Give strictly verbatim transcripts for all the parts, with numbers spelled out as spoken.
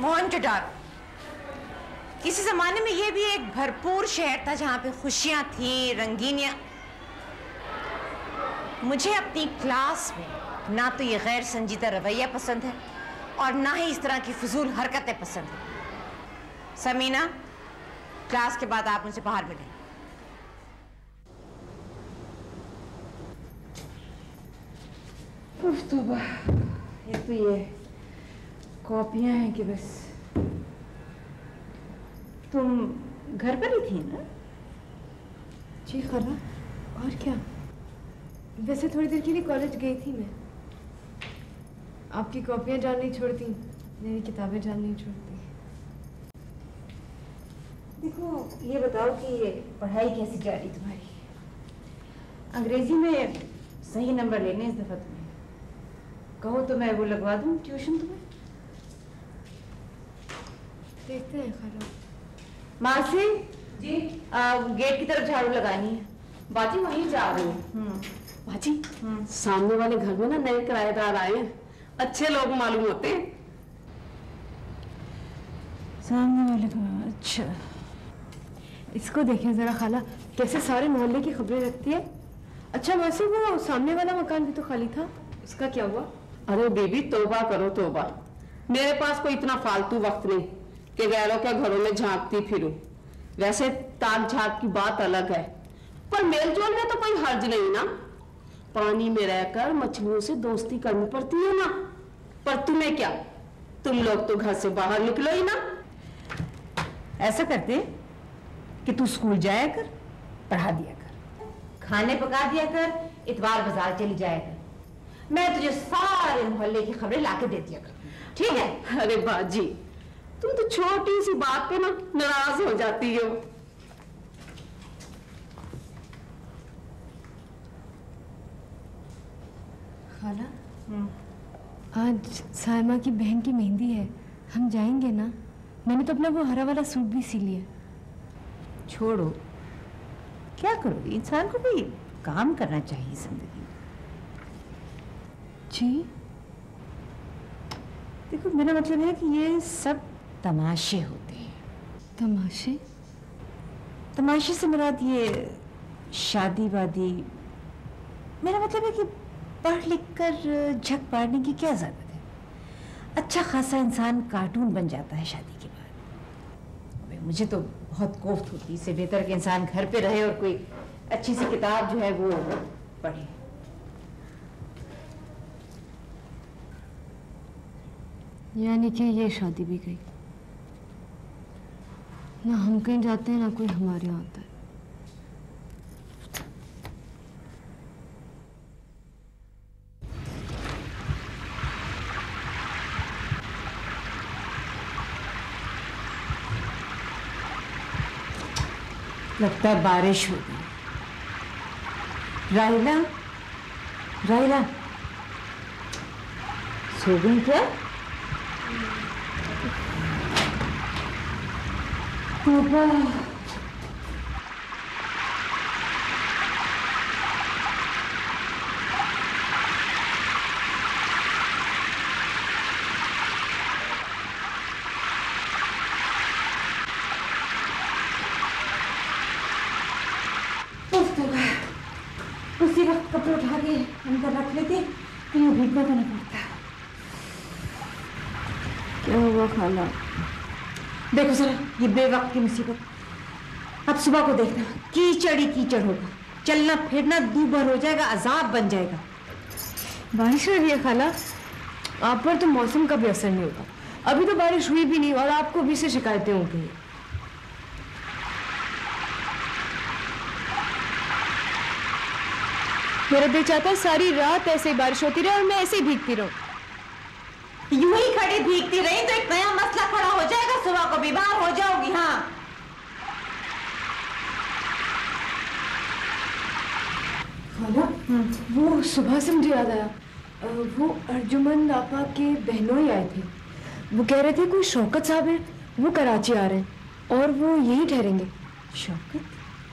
मोहनजोदड़ो किसी जमाने में ये भी एक भरपूर शहर था जहां पे खुशियां थी, रंगीनियां। मुझे अपनी क्लास में ना तो ये गैर संजीदा रवैया पसंद है और ना ही इस तरह की फजूल हरकतें पसंद है। समीना, क्लास के बाद आप मुझसे बाहर मिलें। उफ तौबा, एक तो ये कॉपियां हैं कि बस। तुम घर पर ही थी ना? जी खाला, और क्या? वैसे थोड़ी देर के लिए कॉलेज गई थी मैं। आपकी कॉपियां जान नहीं छोड़ती, मेरी किताबें जान नहीं छोड़ती। देखो, ये बताओ कि ये पढ़ाई कैसी जा रही तुम्हारी? अंग्रेजी में सही नंबर लेने इस दफा तुम्हें। कहो तो मैं वो लगवा दूं ट्यूशन तुम्हें। देखते हैं खाला। मासी जी आ, गेट की तरफ झाड़ू लगानी है। बाजी वहीं जा रही हूँ। बाजी सामने वाले घर में ना नए किराएदार आए हैं, अच्छे लोग मालूम होते हैं। सामने वाले का? अच्छा, इसको देखें जरा खाला, कैसे सारे मोहल्ले की खबरें रखती है। अच्छा वैसे वो सामने वाला मकान भी तो खाली था, उसका क्या हुआ? अरे बेबी तौबा करो तौबा, मेरे पास कोई इतना फालतू वक्त नहीं कि गैरों के घरों में झांकती फिरूं। वैसे ताक झाक की बात अलग है, पर मेलजोल में तो कोई हर्ज नहीं ना। पानी में रहकर मछलियों से दोस्ती करनी पड़ती है ना। पर तुम्हें क्या, तुम लोग तो घर से बाहर निकलो ही ना। ऐसा करते कि तू स्कूल जाया कर, पढ़ा दिया कर, खाने पका दिया कर, इतवार बाजार चली जाया कर। मैं तुझे सारे मोहल्ले की खबरें लाके दे दिया कर, ठीक है? अरे बाजी, तुम तो छोटी सी बात पे ना नाराज हो जाती हो। खाला, आज सायमा की बहन की मेहंदी है, हम जाएंगे ना? मैंने तो अपना वो हरा वाला सूट भी सी लिया। छोड़ो, क्या करोगी? इंसान को भी काम करना चाहिए जिंदगी में। जी देखो, मेरा मतलब है कि ये सब तमाशे होते हैं। तमाशे? तमाशे से मुराद ये शादी वादी। मेरा मतलब है कि पढ़ लिख कर झक मारने की क्या जरूरत है? अच्छा खासा इंसान कार्टून बन जाता है शादी के बाद। मुझे तो बहुत कोफ्त होती, इससे बेहतर कि इंसान घर पे रहे और कोई अच्छी सी किताब जो है वो पढ़े। यानी कि ये शादी भी गई ना, हम कहीं जाते हैं ना कोई हमारे यहाँ आता है। लगता है बारिश हो गई। राहिला, राहिला, सो गई क्या? तौबा। उसी वक्त कपड़े उठा के अंदर रख लेते, कहीं भीगना तो नहीं पड़ता। क्या हुआ खाला? देखो जरा ये बेवक्त की मुसीबत। अब सुबह को देखना कीचड़ ही कीचड़ होगा, चलना फिरना दूभर हो जाएगा, अजाब बन जाएगा। बारिश हो रही है खाला, आप पर तो मौसम का भी असर नहीं होगा। अभी तो बारिश हुई भी नहीं और आपको भी से शिकायतें हो गई। मेरा दिल चाहता है सारी रात ऐसे ही बारिश होती रहे और मैं ऐसे ही भीगती रहूं। यूं ही खड़ी भीगती रही तो एक नया मसला खड़ा हो जाएगा, सुबह को बीमार हो जाओगी। हाँ, खाला, वो सुबह से मुझे याद आया, वो अर्जुमन आपा के बहनों ही आए थे। वो कह रहे थे कोई शौकत साहब है, वो कराची आ रहे हैं और वो यहीं ठहरेंगे। शौकत?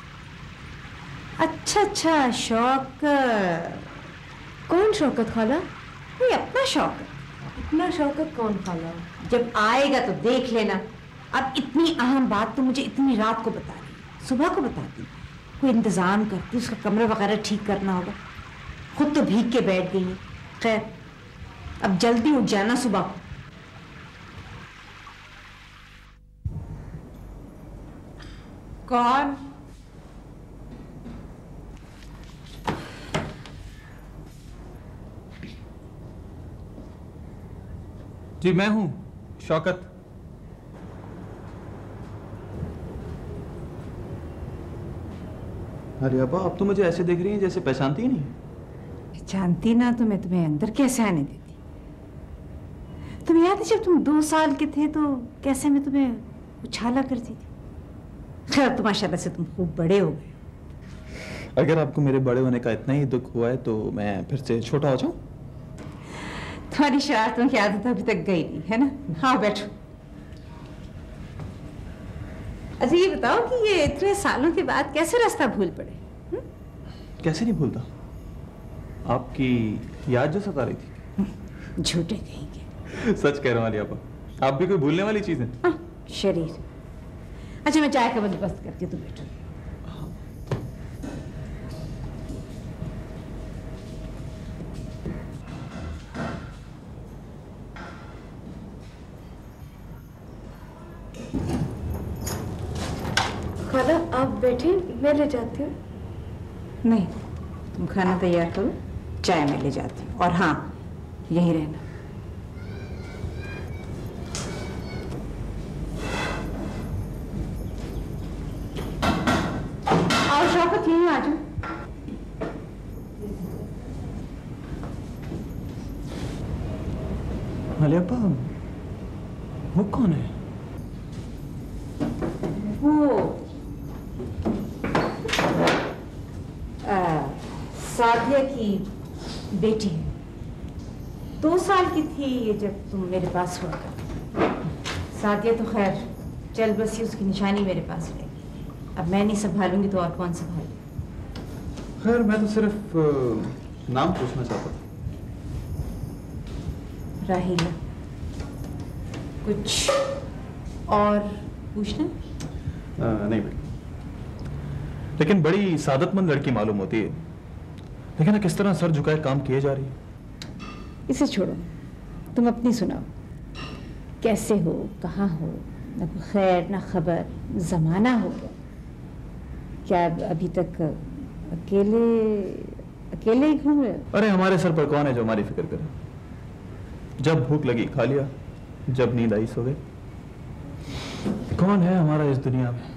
अच्छा अच्छा, शौकत। कौन शौकत खाला? कोई अपना शौकत? अपना शौकत कौन खाला? जब आएगा तो देख लेना। अब इतनी अहम बात तो मुझे इतनी रात को बता रही, सुबह को बताती, कोई इंतजाम करती, उसका कमरा वगैरह ठीक करना होगा। खुद तो भीग के बैठ गई है। खैर अब जल्दी उठ जाना सुबह को। कौन? जी मैं हूं, शौकत। अरे अब्बा, आप तो मुझे ऐसे देख रही हैं जैसे पहचानती ही नहीं। पहचानती ना तो मैं तुम्हें अंदर कैसे आने देती? तुम्हें याद है जब तुम दो साल के थे तो कैसे मैं तुम्हें उछाला करती थी? खैर तो माशाल्लाह से तुम खूब बड़े हो गए। अगर आपको मेरे बड़े होने का इतना ही दुख हुआ है तो मैं फिर से छोटा हो जाऊं? तुम्हारी शरारतों की आदत अभी तक गई नहीं है ना? हाँ बैठो। अच्छा ये बताओ कि ये इतने सालों के बाद कैसे रास्ता भूल पड़े? हुँ? कैसे नहीं भूलता, आपकी याद जो सता रही थी। झूठे कहेंगे। सच कह रहा हूँ आलिया आपा, आप भी कोई भूलने वाली चीज है? हाँ, शरीर। अच्छा मैं चाय का बंदोबस्त करती हूँ, तुम बैठो। खाला आप बैठे, मैं ले जाती हूँ। नहीं, तुम खाना तैयार करो, चाय में ले जाती हूँ। और हाँ, यहीं रहना। और शौकत यहीं आ जाओ। आलिया आपा, वो कौन है? वो सादिया की बेटी है। दो साल की थी ये जब तुम मेरे पास हुआ था। सादिया तो खैर चल बसी, उसकी निशानी मेरे पास रह गई। अब मैं नहीं संभालूंगी तो और कौन संभाले? खैर मैं तो सिर्फ नाम पूछना चाहता था। राहिला। कुछ और पूछना? आ, नहीं बेटा, लेकिन बड़ी सादतमंद लड़की मालूम होती है। लेकिन ना किस तरह सर झुकाए काम किए जा रही है। इसे छोड़ो, तुम अपनी सुनाओ। कैसे हो, कहाँ हो? न कोई खैर न खबर, जमाना हो गया। क्या अभी तक अकेले अकेले ही घूम रहे हो? अरे हमारे सर पर कौन है जो हमारी फिक्र करे? जब भूख लगी खा लिया, जब नींद आई सो गए। कौन है हमारा इस दुनिया में?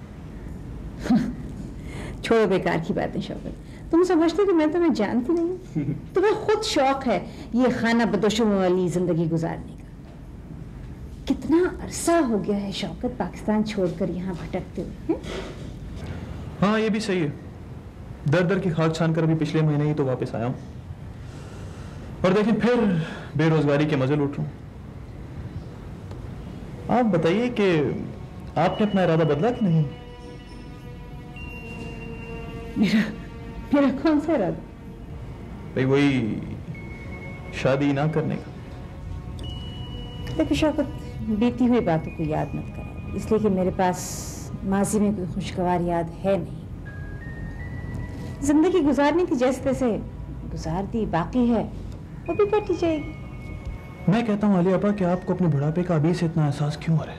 छोड़ो बेकार की बातें शौकत। तुम समझते कि मैं तुम्हें जानती नहीं? तुम्हें खुद शौक है ये खाना बदोशों वाली जिंदगी गुजारने का। कितना अरसा हो गया है शौकत पाकिस्तान छोड़कर यहाँ भटकते हुए। हाँ ये भी सही है। दर दर की खाक छान कर अभी पिछले महीने ही तो वापस आया हूँ, और देखिए फिर बेरोजगारी के मजे लूट रहा हूँ। आप बताइए कि आपने अपना इरादा बदला कि नहीं? मेरा मेरा कौन सा इरादा? भाई वही शादी ना करने का। देखो शौकत, बीती हुई बातों को याद मत करो, इसलिए कि मेरे पास माजी में कोई खुशगवार याद है नहीं। जिंदगी गुजारनी थी जैसे तैसे गुजार दी, बाकी है वो भी कट ही जाएगी। मैं कहता हूँ आलिया आपा कि आपको अपने बुढ़ापे का अभी से इतना एहसास क्यों हो रहा है?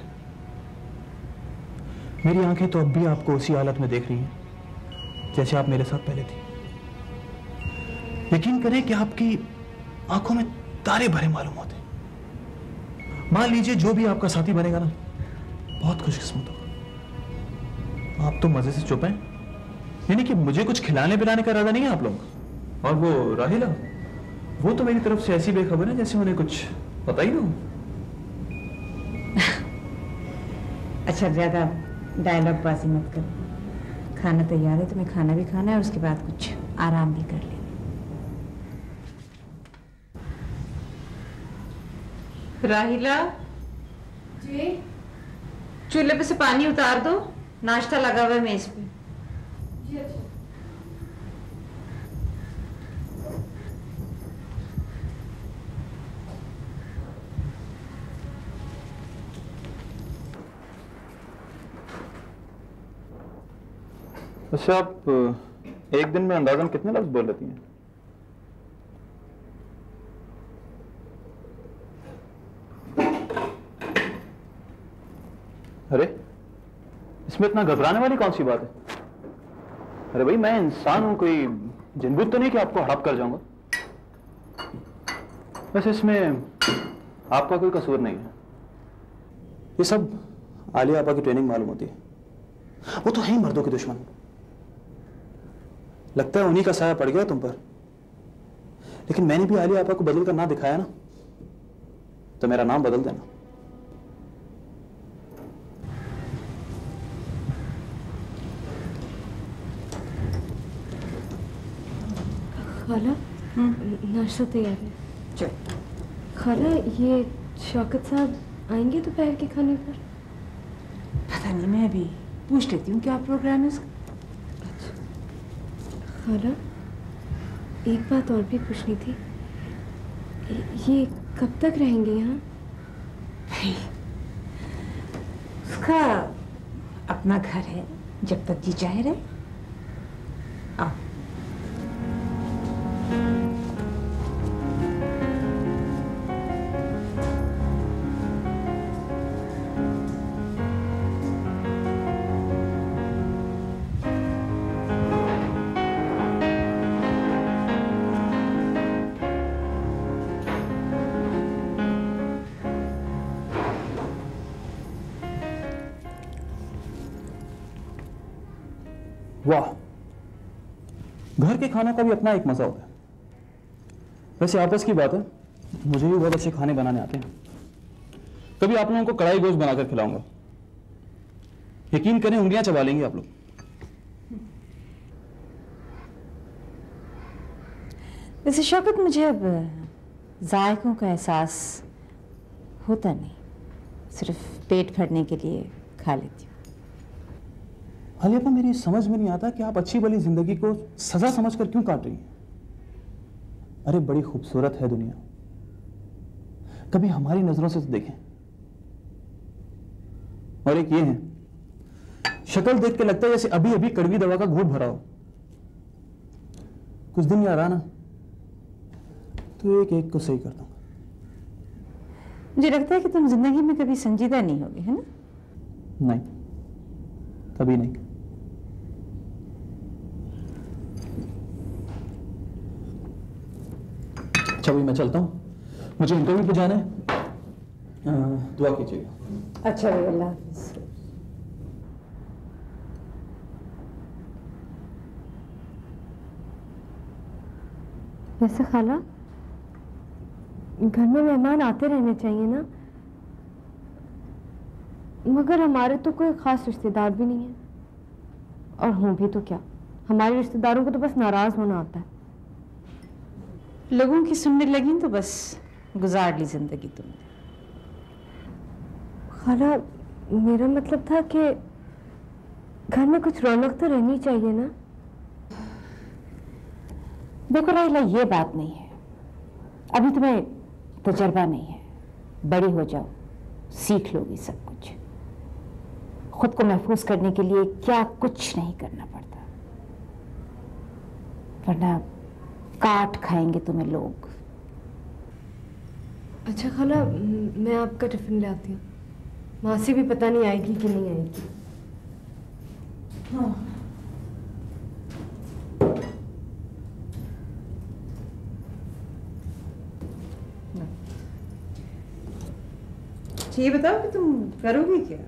मेरी आंखें तो अब भी आपको उसी हालत में देख रही हैं जैसे आप मेरे साथ पहले थी। यकीन करें कि आपकी आंखों में तारे भरे मालूम होते। मान लीजिए जो भी आपका साथी बनेगा ना, बहुत खुशकिस्मत होगा। आप तो मजे से चुप हैं, यानी कि मुझे कुछ खिलाने पिलाने का इरादा नहीं है आप लोगों का। और वो राहिला, वो तो मेरी तरफ से ऐसी बेखबर है जैसे उन्हें कुछ पता ही ना हो। अच्छा ज्यादा डायलॉग बाजी मत करो। खाना तैयार है, तुम्हें खाना भी खाना है और उसके बाद कुछ आराम भी कर लेना। राहिला जी चूल्हे पे से पानी उतार दो, नाश्ता लगा हुआ है मेज पे। जी अच्छा। वैसे आप एक दिन में अंदाजन कितने लफ्ज बोल लेती हैं? अरे इसमें इतना घबराने वाली कौन सी बात है? अरे भाई मैं इंसान हूं, कोई जिनबूत तो नहीं कि आपको हड़प कर जाऊंगा। वैसे इसमें आपका कोई कसूर नहीं है। ये सब आलिया आपा की ट्रेनिंग मालूम होती है। वो तो है ही मर्दों के दुश्मन। लगता है उन्हीं का साया पड़ गया तुम पर। लेकिन मैंने भी आलिया आपा को बदल कर ना दिखाया ना, तो मेरा नाम बदल देना। खाला नाश्ता तैयार है। चल। खाला ये शौकत साहब आएंगे दोपहर के खाने पर? पता नहीं, मैं अभी पूछ लेती हूँ क्या प्रोग्राम है उसका। अच्छा खाला, एक बात और भी पूछनी थी। ये कब तक रहेंगे यहाँ? भाई उसका अपना घर है, जब तक जी चाहे रहे। आओ। वाह, घर के खाना का भी अपना एक मजा होता है। वैसे आपस की बात है, मुझे भी बहुत अच्छे खाने बनाने आते हैं। कभी आप लोगों को कढ़ाई गोश्त बनाकर खिलाऊंगा, यकीन करें उंगलियां चबा लेंगे आप लोग। वैसे शौकत, मुझे अब जायकों का एहसास होता नहीं, सिर्फ पेट भरने के लिए खा लेती हूँ। आलिया, मेरी समझ में नहीं आता कि आप अच्छी भली जिंदगी को सजा समझकर क्यों काट रही हैं। अरे बड़ी खूबसूरत है दुनिया, कभी हमारी नजरों से तो देखें। और एक ये है, शक्ल देख के लगता है जैसे अभी अभी कड़वी दवा का घूंट भरा हो। कुछ दिन याद आना तो एक एक को सही कर दूंगा। मुझे लगता है कि तुम जिंदगी में कभी संजीदा नहीं होगे, है ना? नहीं, कभी नहीं। अच्छा भाई मैं चलता हूँ, मुझे इंटरव्यू पे जाना है। आ, दुआ कीजिएगा। अच्छा भाई, अल्लाह हाफिज़। वैसे खाला, घर में मेहमान आते रहने चाहिए ना, मगर हमारे तो कोई खास रिश्तेदार भी नहीं है। और हों भी तो क्या, हमारे रिश्तेदारों को तो बस नाराज होना आता है। लोगों की सुनने लगी तो बस गुजार ली जिंदगी तुमने। खाला, मेरा मतलब था कि घर में कुछ रौनक तो रहनी चाहिए ना। देखो राहिला, ये बात नहीं है, अभी तुम्हें तजर्बा नहीं है। बड़ी हो जाओ, सीख लोगी सब कुछ। खुद को महफूज करने के लिए क्या कुछ नहीं करना पड़ता, वरना काट खाएंगे तुम्हें लोग। अच्छा खाला, मैं आपका टिफिन ले आती हूँ। मासी भी पता नहीं आएगी कि नहीं आएगी। हाँ। ये बताओ कि तुम करोगी क्या?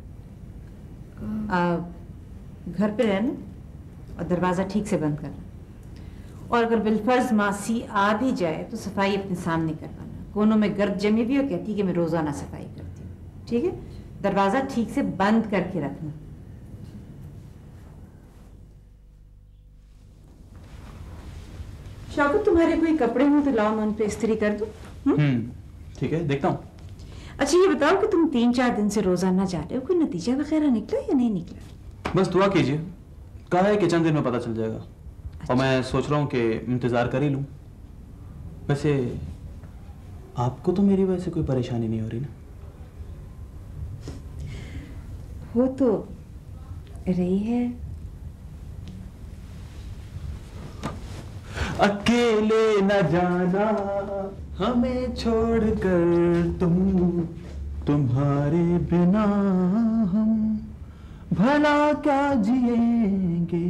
आ, घर पे रहना और दरवाजा ठीक से बंद करना, और अगर बिलफर्ज मासी आ भी जाए तो सफाई अपने सामने करवाना। कोनों में गर्द जमी हुई हो, कहती कि मैं रोजाना सफाई करती हूँ, ठीक है? दरवाजा ठीक से बंद करके रखना। शौकत, तुम्हारे कोई कपड़े हो तो लाओ, मैं उन पे इस्त्री कर दूं। हम्म, ठीक है, देखता हूँ। अच्छा ये बताओ कि तुम तीन चार दिन से रोजाना जा रहे हो, कोई नतीजा वगैरह निकला या नहीं निकला? बस दुआ कीजिए, कहा है कि चंद दिन में पता चल जाएगा। अच्छा। और मैं सोच रहा हूँ कि इंतजार कर ही लूँ। वैसे आपको तो मेरी वजह से कोई परेशानी नहीं हो रही ना? हो तो रही है, अकेले न जाना हमें छोड़कर तुम, तुम्हारे बिना हम भला क्या जिएंगे।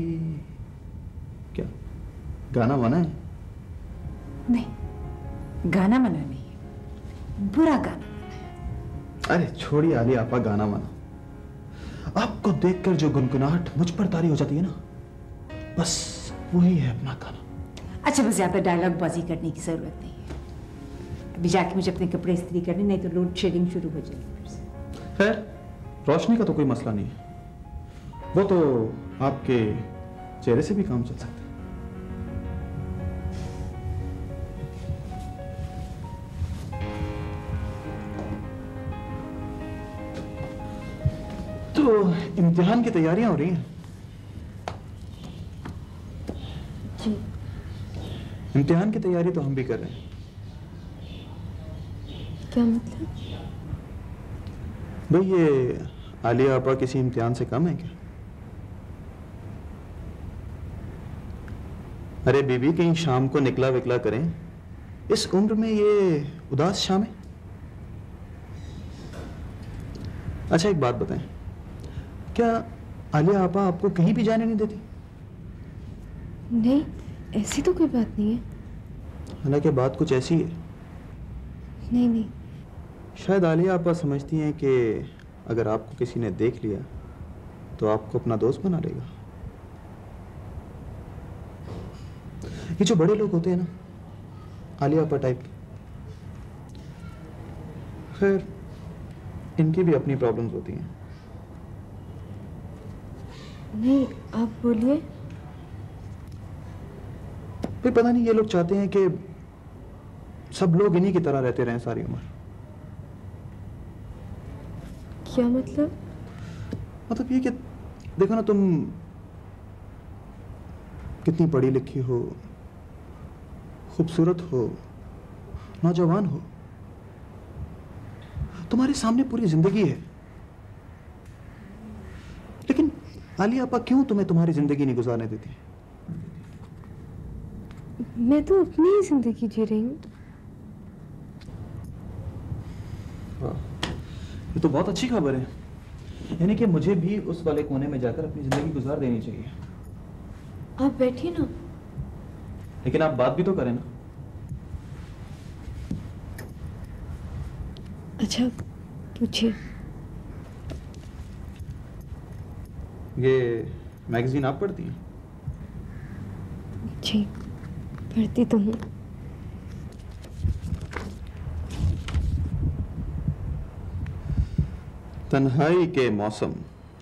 क्या गाना वाना है? नहीं, गाना मना नहीं है, बुरा गाना मना है। अरे छोड़िए आलिया आपा गाना वाना। आपको देखकर जो गुनगुनाहट मुझ पर तारी हो जाती है ना, बस वही है अपना गाना। अच्छा, बस ज्यादा डायलॉग बाजी करने की जरूरत नहीं है। अभी जाके मुझे अपने कपड़े इस्त्री करने, नहीं तो लोड शेडिंग शुरू हो जाएगी फिर से। खैर, रोशनी का तो कोई मसला नहीं है, वो तो आपके चेहरे से भी काम चल सकता है। तो इम्तिहान की तैयारियां हो रही हैं? जी। इम्तिहान की तैयारी तो हम भी कर रहे हैं। क्या मतलब? भाई ये आलिया आपा किसी इम्तिहान से कम है क्या? अरे बीबी, कहीं शाम को निकला विकला करें, इस उम्र में ये उदास शाम है। अच्छा एक बात बताएं, क्या आलिया आपा आपको कहीं भी जाने नहीं देती? नहीं, ऐसी तो कोई बात नहीं है। हालांकि बात कुछ ऐसी है। नहीं नहीं। शायद आलिया आपा समझती हैं कि अगर आपको किसी ने देख लिया तो आपको अपना दोस्त बना लेगा। ये जो बड़े लोग होते हैं ना, आलिया आपा टाइप के, खैर इनकी भी अपनी प्रॉब्लम्स होती हैं। नहीं, आप बोलिए। फिर पता नहीं ये लोग चाहते हैं कि सब लोग इन्हीं की तरह रहते रहें सारी उम्र। क्या मतलब? मतलब ये कि देखो ना, तुम कितनी पढ़ी लिखी हो, खूबसूरत हो, नौजवान हो, तुम्हारे सामने पूरी जिंदगी है, लेकिन आलिया आपा क्यों तुम्हें तुम्हारी जिंदगी नहीं गुजारने देती? मैं तो अपनी ही जिंदगी जी रही हूँ। ये तो बहुत अच्छी खबर है, यानी कि मुझे भी उस वाले कोने में जाकर अपनी जिंदगी गुजार देनी चाहिए। आप बैठिए ना। लेकिन आप बात भी तो करें ना। अच्छा, पूछिए। ये मैगजीन आप पढ़ती हैं? जी, पढ़ती तो हूँ। तन्हाई के मौसम।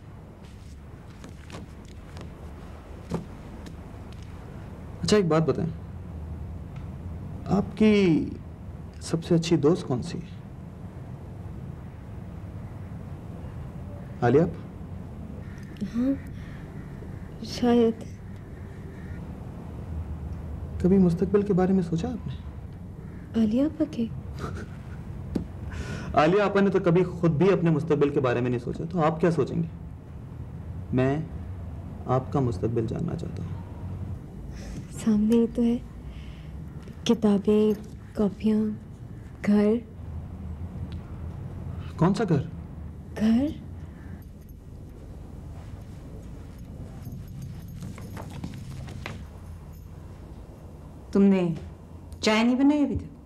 अच्छा एक बात बताएं, आपकी सबसे अच्छी दोस्त कौन सी है? आलिया? हाँ, शायद। कभी मुस्तकबिल के बारे में सोचा आपने? आलिया पके? आलिया आपा ने तो कभी खुद भी अपने मुस्तकबिल के बारे में नहीं सोचा, तो आप क्या सोचेंगे? मैं आपका मुस्तकबिल जानना चाहता हूँ। सामने ही तो है, किताबें, कॉपियाँ, घर। कौन सा घर? घर। तुमने चाय नहीं बनाई अभी तक?